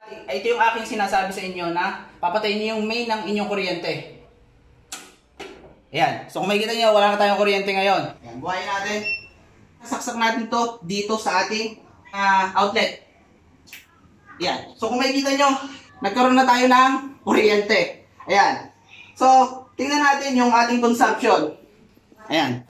Ito yung aking sinasabi sa inyo na papatayin niyo yung main ng inyong kuryente. Ayan. So kung makikita niyo, wala na tayong kuryente ngayon. Ayan, buhayin natin. Sasaksak natin to dito sa ating outlet. Ayan. So kung makikita niyo, nagkaroon na tayo ng kuryente. Ayan. So, tingnan natin yung ating consumption. Ayan.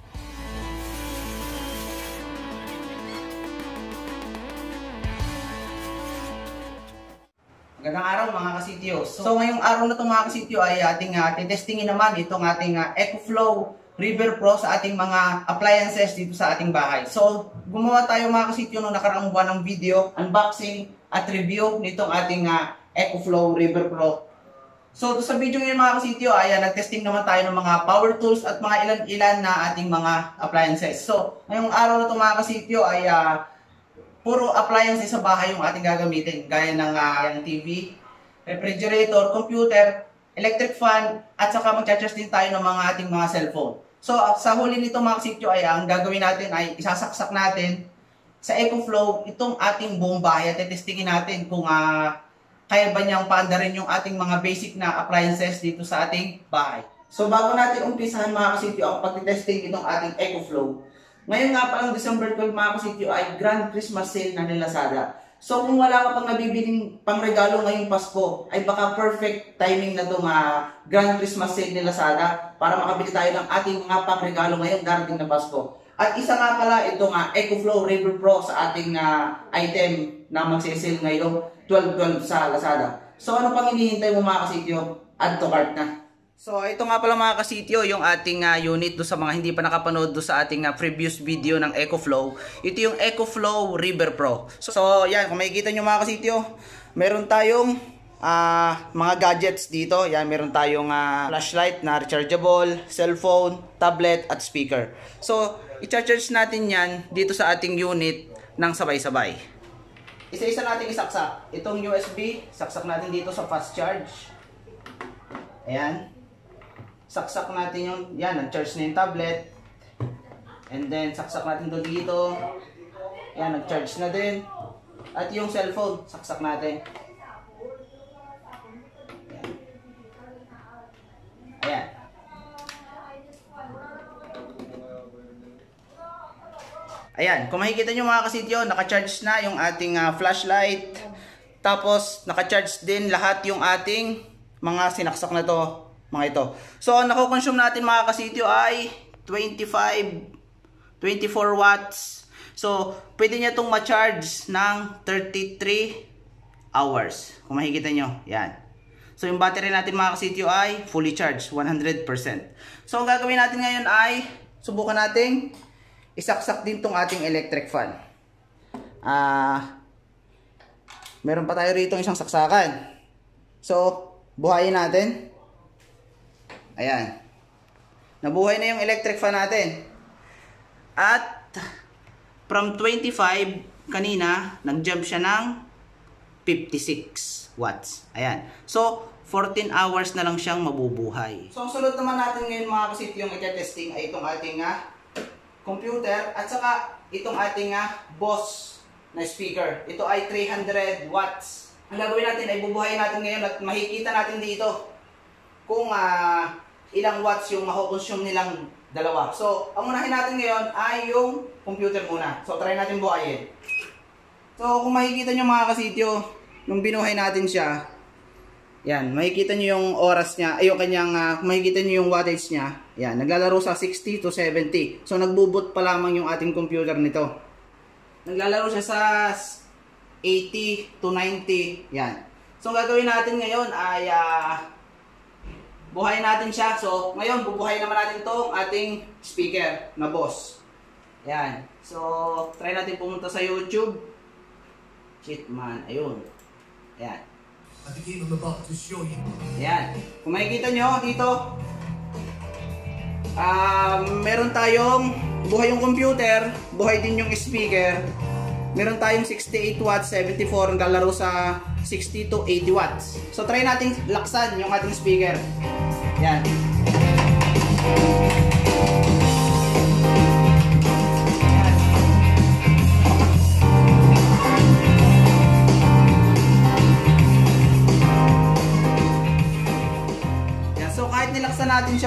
Magandang araw mga kasityo. So ngayong araw na ito mga kasityo ay ating testingin naman itong ating EcoFlow River Pro sa ating mga appliances dito sa ating bahay. So gumawa tayo mga kasityo noong nakaraang buwan ng video, unboxing at review nitong ating EcoFlow River Pro. So sa video ngayon mga kasityo ay nag-testing naman tayo ng mga power tools at mga ilan-ilan na ating mga appliances. So ngayong araw na ito mga kasityo ay puro appliances sa bahay yung ating gagamitin, gaya ng TV, refrigerator, computer, electric fan, at saka mag-charge din tayo ng mga ating mga cellphone. So sa huli nito mga kasityo ay ang gagawin natin ay isasaksak natin sa EcoFlow itong ating buong bahay at testingin natin kung kaya ba niyang paandarin yung ating mga basic na appliances dito sa ating bahay. So bago natin umpisahan mga kasityo ang pag-testing itong ating EcoFlow, ngayon nga palang December 12 mga kasityo ay Grand Christmas Sale na ni Lazada. So kung wala ka pang nabibiling pangregalo ngayong Pasko, ay baka perfect timing na itong Grand Christmas Sale ni Lazada para makabili tayo ng ating mga pangregalo ngayon darating na Pasko. At isa nga pala itong EcoFlow River Pro sa ating item na magsisale ngayong 12/12 sa Lazada. So ano pang hinihintay mo mga kasityo? Add to cart na. So ito nga pala mga kasityo yung ating unit do sa mga hindi pa nakapanood do sa ating previous video ng EcoFlow. Ito yung EcoFlow River Pro. So yan, kung makikita nyo mga kasityo, meron tayong mga gadgets dito. Yan, meron tayong flashlight na rechargeable, cellphone, tablet at speaker. So i-charge natin yan dito sa ating unit ng sabay-sabay. Isa-isa natin isaksak. Itong USB, saksak natin dito sa fast charge. Ayan. Saksak natin yung, yan, nag-charge na yung tablet. And then, saksak natin doon dito. Yan, nag-charge na din. At yung cellphone, saksak natin. Ayan. Ayan. Ayan, kung makikita nyo mga kasityo, naka-charge na yung ating flashlight. Tapos, naka-charge din lahat yung ating mga sinaksak na to. Mga ito. So, nakukonsume natin mga kasityo ay 24 watts. So, pwede niya itong ma-charge ng 33 hours. Kung makikita nyo. Yan. So, yung battery natin mga kasityo ay fully charged. 100%. So, ang gagawin natin ngayon ay subukan natin isaksak din tong ating electric fan. Meron pa tayo rito isang saksakan. So, buhayin natin. Ayan. Nabuhay na yung electric fan natin. At from 25 kanina, nag-jump siya ng 56 watts. Ayan. So, 14 hours na lang siyang mabubuhay. So, ang sunod naman natin ngayon mga kasityo yung i-testing ay itong ating computer at saka itong ating Boss na speaker. Ito ay 300 watts. Ang gagawin natin ay bubuhayin natin ngayon at makikita natin dito kung ilang watts yung makukonsume nilang dalawa. So, ang unahin natin ngayon ay yung computer muna. So, try natin buhayin. So, kung makikita nyo mga kasityo, nung binuhay natin siya, yan, makikita nyo yung oras niya, ay yung kanyang, makikita nyo yung wattage niya. Yan, naglalaro sa 60 to 70. So, nagboot pa lamang yung ating computer nito. Naglalaro siya sa 80 to 90. Yan. So, ang gagawin natin ngayon ay buhayin natin siya. So, ngayon, bubuhayin naman natin itong ating speaker na Boss. Yan. So, try natin pumunta sa YouTube. Shit, man. Ayun. Yan. Yan. Kung makikita nyo dito, meron tayong buhay yung computer, buhay din yung speaker. Meron tayong 68 watts, 74, naglalaro sa 60 to 80 watts. So try nating laksan yung ating speaker. Yan.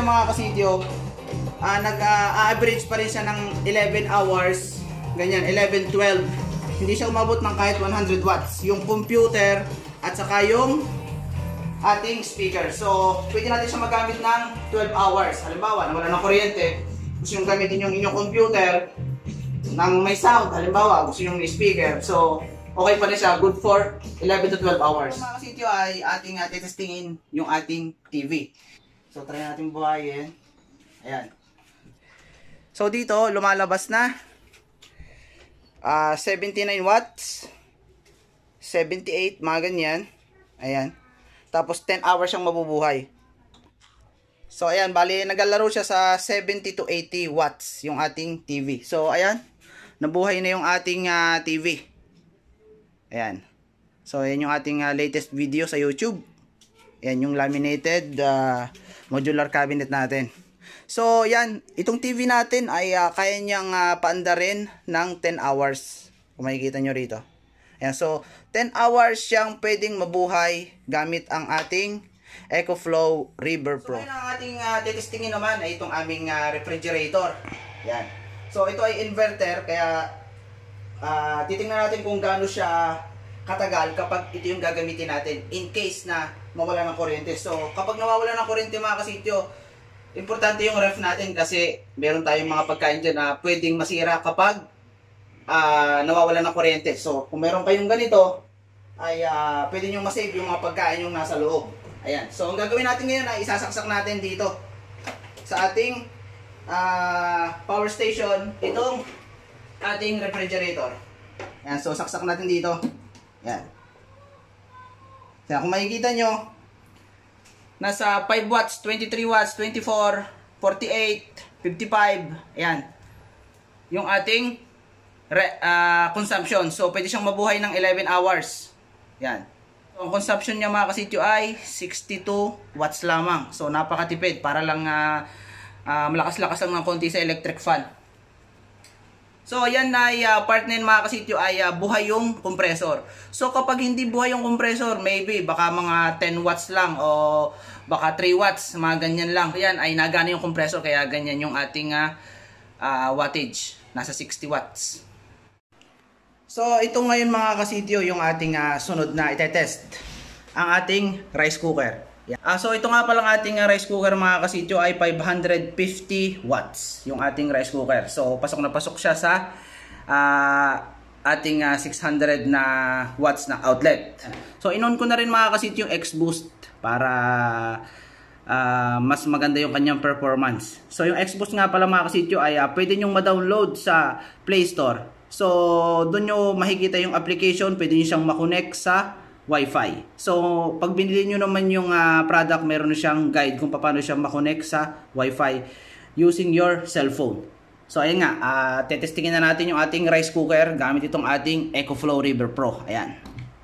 siya mga kasityo, nag-average pa rin siya ng 11 hours, ganyan, 11, 12. Hindi siya umabot ng kahit 100 watts. Yung computer at saka yung ating speaker. So, pwede natin siya magamit ng 12 hours. Halimbawa, nawala ng kuryente, gusto nyo gamitin yung inyong computer ng may sound, halimbawa, gusto nyo may speaker. So, okay pa rin siya, good for 11 to 12 hours. Mga kasityo ay ating testingin yung ating TV. So, try natin buhayin. Ayan. So, dito, lumalabas na 79 watts, 78, mga ganyan. Ayan. Tapos, 10 hours siyang mabubuhay. So, ayan, bali, naglalaro siya sa 70 to 80 watts yung ating TV. So, ayan, nabuhay na yung ating TV. Ayan. So, ayan yung ating latest video sa YouTube. Ayan yung laminated modular cabinet natin. So, ayan. Itong TV natin ay kaya niyang paandarin ng 10 hours. Kung makikita nyo rito. Ayan. So, 10 hours siyang pwedeng mabuhay gamit ang ating EcoFlow River Pro. So, ang ating testingin naman ay itong aming refrigerator. Ayan. So, ito ay inverter. Kaya, titingnan natin kung gaano siya katagal kapag ito yung gagamitin natin in case na mawala ng kuryente. So, kapag nawawala ng kuryente mga kasityo, importante yung ref natin kasi meron tayong mga pagkain dyan na pwedeng masira kapag nawawala ng kuryente. So, kung meron kayong ganito, ay pwede nyo masave yung mga pagkain yung nasa loob. Ayan. So, ang gagawin natin ngayon ay isasaksak natin dito sa ating power station itong ating refrigerator. Ayan. So, saksak natin dito. Yan. Kaya kung makikita nyo, nasa 5 watts, 23 watts, 24, 48, 55. Ayan. Yung ating consumption. So, pwede siyang mabuhay ng 11 hours. Yan. So, ang consumption niya mga kasityo ay 62 watts lamang. So, napakatipid. Para lang malakas-lakas lang ng konti sa electric fan. So, ayan na part na yun mga kasityo ay buhay yung compressor. So, kapag hindi buhay yung compressor, maybe baka mga 10 watts lang o baka 3 watts, mga ganyan lang. Ayan, ay nagana yung compressor kaya ganyan yung ating wattage. Nasa 60 watts. So, ito ngayon mga kasityo yung ating sunod na itetest. Ang ating rice cooker. So ito nga palang ating rice cooker mga kasityo ay 550 watts yung ating rice cooker. So pasok na pasok siya sa ating 600 na watts na outlet. So in-on ko na rin mga kasityo yung X-Boost para mas maganda yung kanyang performance. So yung X-Boost nga pala mga kasityo ay pwede nyong ma-download sa Play Store. So doon nyo makikita yung application, pwede nyo siyang makonect sa Wi-Fi. So, pag binili nyo naman yung product, meron na siyang guide kung paano siya makonect sa Wi-Fi using your cellphone. So, ayan nga, tetestingin na natin yung ating rice cooker gamit itong ating EcoFlow River Pro. Ayan.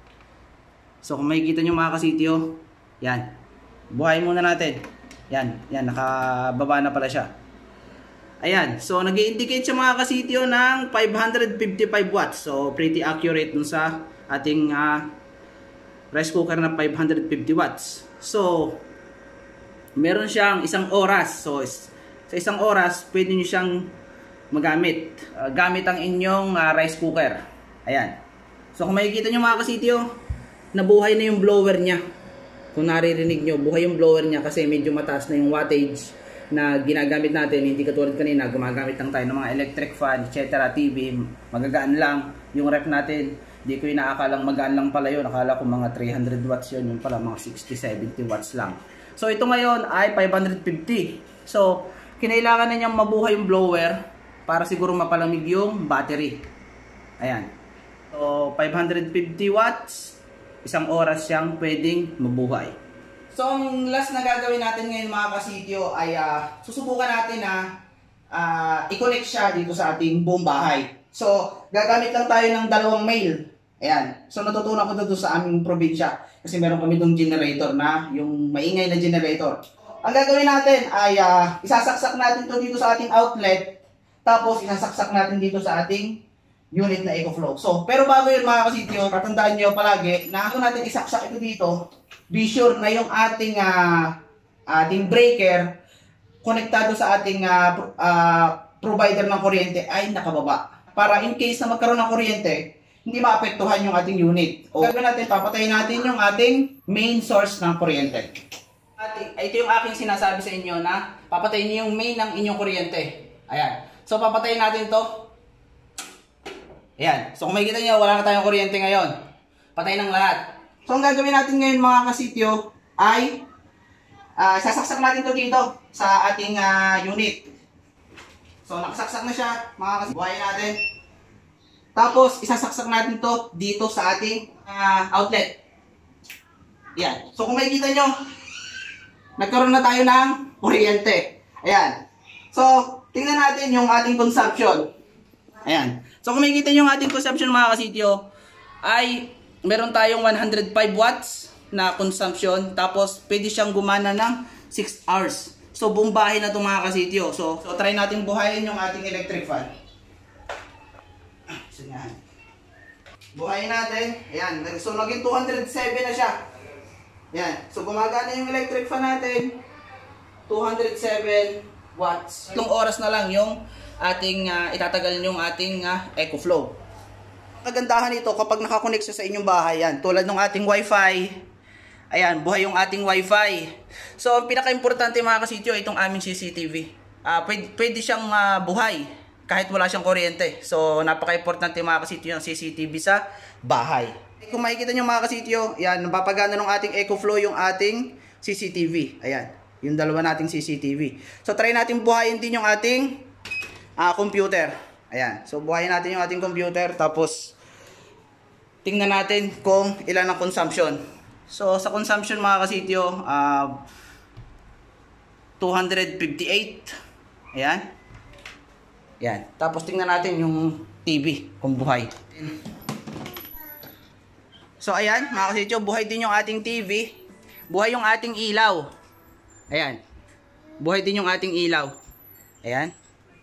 So, kung makikita nyo mga kasityo, yan. Buhayin muna natin. Yan, yan, nakababa na pala siya. Ayan, so nag-i-indicate siya mga kasityo ng 555 watts. So, pretty accurate dun sa ating rice cooker na 550 watts. So, meron siyang isang oras. So, sa isang oras, pwede nyo siyang magamit. Gamit ang inyong rice cooker. Ayan. So, kung makikita nyo mga kasityo, nabuhay na yung blower niya. Kung naririnig nyo, buhay yung blower niya kasi medyo mataas na yung wattage na ginagamit natin. Hindi katulad kanina, gumagamit lang tayo ng mga electric fan, etc. TV, magagaan lang yung ref natin. Di ko inaakalang magaan lang pala yun. Akala ko mga 300 watts yun. Yun pala mga 60-70 watts lang. So ito ngayon ay 550. So kinailangan na niyang mabuhay yung blower para siguro mapalamig yung battery. Ayan. So 550 watts. Isang oras siyang pwedeng mabuhay. So ang last na gagawin natin ngayon mga kasityo ay susubukan natin na i-connect siya dito sa ating buong bahay. So, gagamit lang tayo ng dalawang mail. Ayan. So, natutunan ko dito sa aming probinsya. Kasi meron kami itong generator na, yung maingay na generator. Ang gagawin natin ay isasaksak natin ito dito sa ating outlet. Tapos, isasaksak natin dito sa ating unit na EcoFlow. So, pero bago yun mga kasityo, tatandaan nyo palagi na kung natin isaksak ito dito, be sure na yung ating breaker konektado sa ating provider ng kuryente ay nakababa. Para in case na magkaroon ng kuryente, hindi maapektuhan yung ating unit. O gagawin natin, papatayin natin yung ating main source ng kuryente. Ito yung aking sinasabi sa inyo na papatayin niyo yung main ng inyong kuryente. Ayan. So papatayin natin to. Ayan. So kung makikita niyo, wala na tayong kuryente ngayon. Patayin ng lahat. So ang gagawin natin ngayon mga kasityo ay sasaksak natin to dito sa ating unit. So nakasaksak na siya mga kasityo. Buhayin natin. Tapos, isasaksak natin to dito sa ating outlet. Ayan. So, kung makikita nyo, nagkaroon na tayo ng kuryente. Ayan. So, tingnan natin yung ating consumption. Ayan. So, kung makikita nyo yung ating consumption mga kasityo, ay meron tayong 105 watts na consumption. Tapos, pwede siyang gumana ng 6 hours. So, buong bahay na ito mga kasityo. So, try natin buhayin yung ating electric fan. Buhayin natin. Ayan. So, naging 207 na siya. Ayan. So, gumagana yung electric fan natin. 207 watts. 3 oras na lang yung ating itatagal yung ating EcoFlow. Kagandahan nito kapag nakakonect siya sa inyong bahay. Yan. Tulad ng ating Wi-Fi. Ayan. Buhay yung ating Wi-Fi. So, ang pinaka-importante mga kasityo, itong aming CCTV. Pwede siyang buhay kahit wala siyang kuryente. So, napaka-importante mga kasityo yung CCTV sa bahay. Kung makikita nyo mga kasityo, yan, napapagana ng ating EcoFlow yung ating CCTV. Ayan, yung dalawa nating CCTV. So, try natin buhayin din yung ating computer. Ayan, so buhayin natin yung ating computer. Tapos, tingnan natin kung ilan ang consumption. So, sa consumption mga kasityo, 258. Ayan. Yan. Tapos tingnan natin yung TV kung buhay. So ayan, mga kasityo, buhay din yung ating TV. Buhay yung ating ilaw. Ayan. Buhay din yung ating ilaw. Ayan.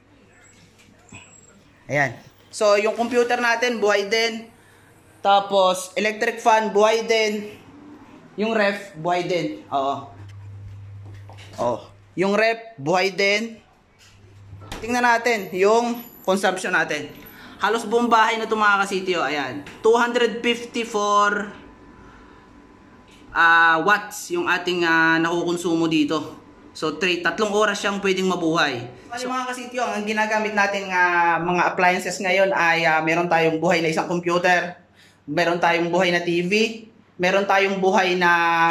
Ayan. So yung computer natin buhay din. Tapos electric fan buhay din. Yung ref buhay din. Oo. Oh. Yung ref buhay din. Tingnan natin yung consumption natin. Halos buong bahay na ito mga kasityo. Ayan. 254 watts yung ating nakukonsumo dito. So, 3 oras siyang pwedeng mabuhay. So, mga kasityo, ang ginagamit natin mga appliances ngayon ay meron tayong buhay na isang computer, meron tayong buhay na TV, meron tayong buhay na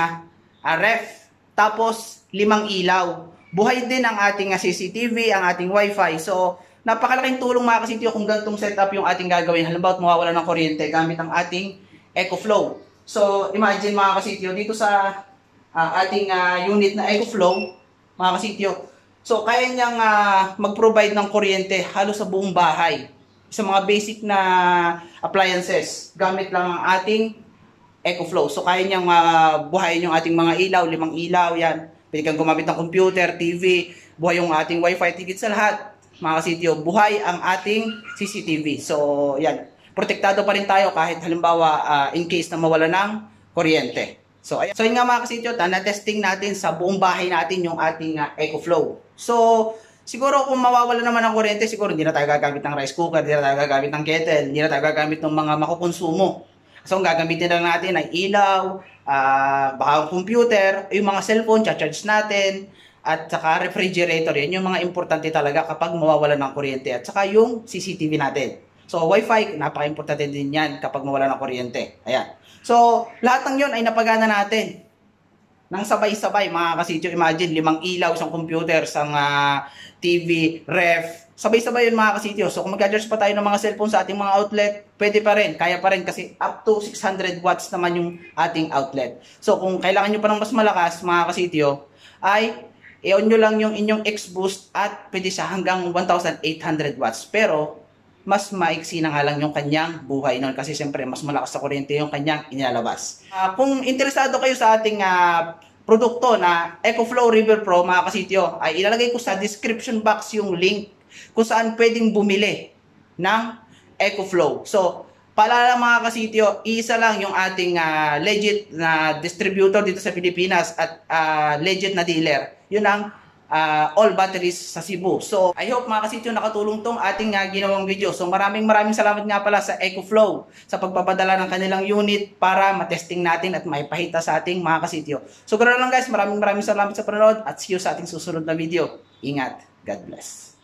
ref, tapos 5 ilaw. Buhay din ang ating CCTV, ang ating Wi-Fi. So, napakalaking tulong mga kasityo kung ganitong setup yung ating gagawin. Halimbawa, mawawala ng kuryente gamit ang ating EcoFlow. So, imagine mga kasityo, dito sa ating unit na EcoFlow, mga kasityo, so kaya niyang mag-provide ng kuryente halos sa buong bahay. Sa mga basic na appliances, gamit lang ang ating EcoFlow. So, kaya niyang buhayin yung ating mga ilaw, 5 ilaw, yan. Pwede kang gumamit ng computer, TV, buhay yung ating Wi-Fi, tigit sa lahat. Mga kasityo, buhay ang ating CCTV. So, yan. Protektado pa rin tayo kahit halimbawa in case na mawala ng kuryente. So, ayan. So, yun nga mga kasityo, na-testing natin sa buong bahay natin yung ating EcoFlow. So, siguro kung mawawala naman ng kuryente, siguro hindi na tayo gagamit ng rice cooker, hindi na tayo gagamit ng kettle, hindi na tayo gagamit ng mga makukonsumo. So, ang gagamitin lang natin ay ilaw, baka computer, yung mga cellphone, charge natin, at saka refrigerator. Yan yung mga importante talaga kapag mawawala ng kuryente. At saka yung CCTV natin. So, Wi-Fi, napaka-importante din yan kapag mawala ng kuryente. Ayan. So, lahat ng yun ay napagana natin. Nang sabay-sabay, mga kasityo, imagine, 5 ilaw, isang computer, isang TV, ref. Sabay-sabay yun mga kasityo. So, kung mag-adjust pa tayo ng mga cellphone sa ating mga outlet, pwede pa rin, kaya pa rin kasi up to 600 watts naman yung ating outlet. So, kung kailangan nyo pa ng mas malakas, mga kasityo, ay i-on nyo lang yung inyong X-Boost at pwede siya hanggang 1,800 watts. Pero, mas maiksi na nga lang yung kanyang buhay nun kasi siyempre mas malakas sa kuryente yung kanyang inilalabas. Kung interesado kayo sa ating produkto na EcoFlow River Pro, mga kasityo, ay ilalagay ko sa description box yung link kung saan pwedeng bumili ng EcoFlow. So, paalala mga kasityo, isa lang yung ating legit na distributor dito sa Pilipinas at legit na dealer. Yun ang all batteries sa Cebu. So, I hope mga kasityo nakatulong tong ating ginawang video. So, maraming salamat nga pala sa EcoFlow sa pagpapadala ng kanilang unit para matesting natin at maipahita sa ating mga kasityo. So, ganoon lang guys, maraming salamat sa panonood at see you sa ating susunod na video. Ingat. God bless.